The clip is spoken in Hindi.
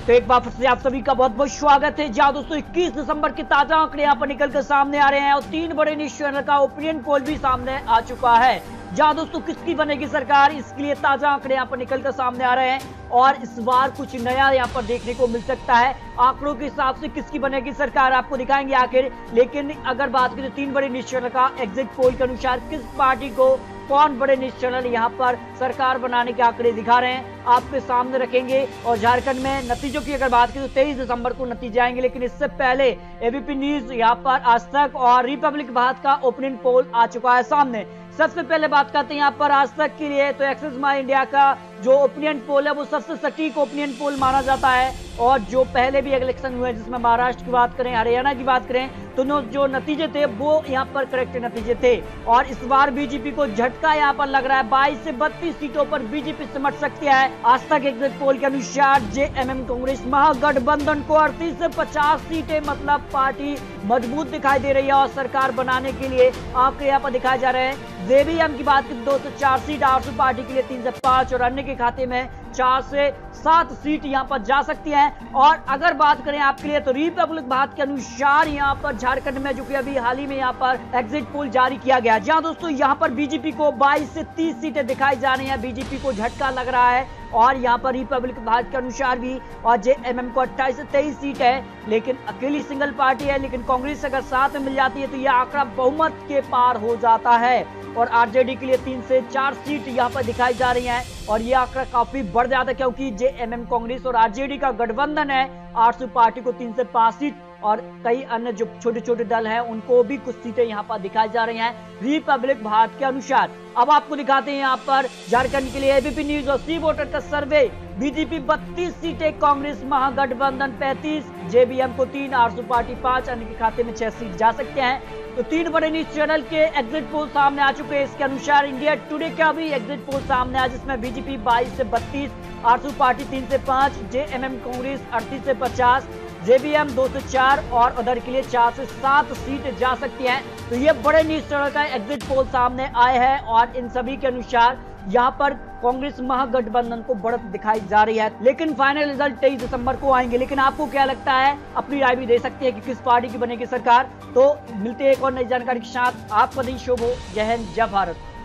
तो एक बार फिर से आप सभी का बहुत बहुत स्वागत है। जहां दोस्तों 21 दिसंबर के ताजा आंकड़े यहां पर निकल कर सामने आ रहे हैं और 3 बड़े न्यूज चैनल का ओपिनियन पोल भी सामने आ चुका है। जहां दोस्तों किसकी बनेगी सरकार, इसके लिए ताजा आंकड़े यहां पर निकल कर सामने आ रहे हैं और इस बार कुछ नया यहां पर देखने को मिल सकता है। आंकड़ों के हिसाब से किसकी बनेगी सरकार आपको दिखाएंगे आखिर। लेकिन अगर बात करें 3 बड़े न्यूज चैनल का एग्जिट पोल के अनुसार किस पार्टी को कौन बड़े न्यूज चैनल यहाँ पर सरकार बनाने के आंकड़े दिखा रहे हैं आपके सामने रखेंगे। और झारखंड में नतीजों की अगर बात करें तो 23 दिसंबर को नतीजे आएंगे, लेकिन इससे पहले एबीपी न्यूज यहाँ पर आज तक और रिपब्लिक भारत का ओपिनियन पोल आ चुका है सामने। सबसे पहले बात करते हैं यहाँ पर आज तक के लिए, तो एक्सिस माई इंडिया का जो ओपिनियन पोल है वो सबसे सटीक ओपिनियन पोल माना जाता है। और जो पहले भी इलेक्शन हुए जिसमें महाराष्ट्र की बात करें, हरियाणा की बात करें, तो जो नतीजे थे वो यहाँ पर करेक्ट नतीजे थे। और इस बार बीजेपी को झटका यहाँ पर लग रहा है, 22 से 32 सीटों पर बीजेपी सिमट सकती है। आज तक एग्जिट पोल के अनुसार जेएमएम कांग्रेस महागठबंधन को 38 से 50 सीटें, मतलब पार्टी मजबूत दिखाई दे रही है और सरकार बनाने के लिए आंकड़े यहाँ पर दिखाए जा रहे हैं। जेबीएम की बात करें 2 से 4 सीट, आरसू पार्टी के लिए 3 से 5 और अन्य के खाते में 4 से 7 सीट यहां पर जा सकती हैं। और अगर बात करें आपके लिए तो रिपब्लिक भारत के अनुसार यहां पर झारखंड में जो कि अभी हाल ही में यहां पर एग्जिट पोल जारी किया गया, जहां दोस्तों यहां पर बीजेपी को 22 से 30 सीटें दिखाई जा रही हैं। बीजेपी को झटका लग रहा है और यहां पर रिपब्लिक भारत के अनुसार भी और जेएमएम को 28 से 23 सीट है, लेकिन अकेली सिंगल पार्टी है। लेकिन कांग्रेस अगर साथ में मिल जाती है तो यह आंकड़ा बहुमत के पार हो जाता है। और आरजेडी के लिए 3 से 4 सीट यहां पर दिखाई जा रही हैं और यह आंकड़ा काफी बढ़ जाता है, क्योंकि जेएमएम कांग्रेस और आरजेडी का गठबंधन है। आरसू पार्टी को 3 से 5 सीट और कई अन्य जो छोटे छोटे दल हैं उनको भी कुछ सीटें यहां पर दिखाई जा रही हैं रिपब्लिक भारत के अनुसार। अब आपको दिखाते हैं यहां पर झारखंड के लिए एबीपी न्यूज और सी वोटर का सर्वे। बीजेपी 32 सीटें, कांग्रेस महागठबंधन 35, जेबीएम को 3, आरसू पार्टी 5, अन्य के खाते में 6 सीट जा सकते हैं। तो 3 बड़े न्यूज चैनल के एग्जिट पोल सामने आ चुके हैं। इसके अनुसार इंडिया टुडे का भी एग्जिट पोल सामने आया, जिसमें बीजेपी 22 से 32, आरसू पार्टी 3 से 5, जेएमएम कांग्रेस 38 से 50, जेबीएम 2 से 4 और उधर के लिए 4 से 7 सीट जा सकती हैं। तो ये बड़े न्यूज चैनल का एग्जिट पोल सामने आए हैं और इन सभी के अनुसार यहाँ पर कांग्रेस महागठबंधन को बढ़त दिखाई जा रही है। लेकिन फाइनल रिजल्ट 23 दिसंबर को आएंगे। लेकिन आपको क्या लगता है, अपनी राय भी दे सकते हैं कि किस पार्टी की बनेगी सरकार। तो मिलते हैं एक और नई जानकारी के साथ। आपका दिन शुभ हो। जय हिंद, जय भारत।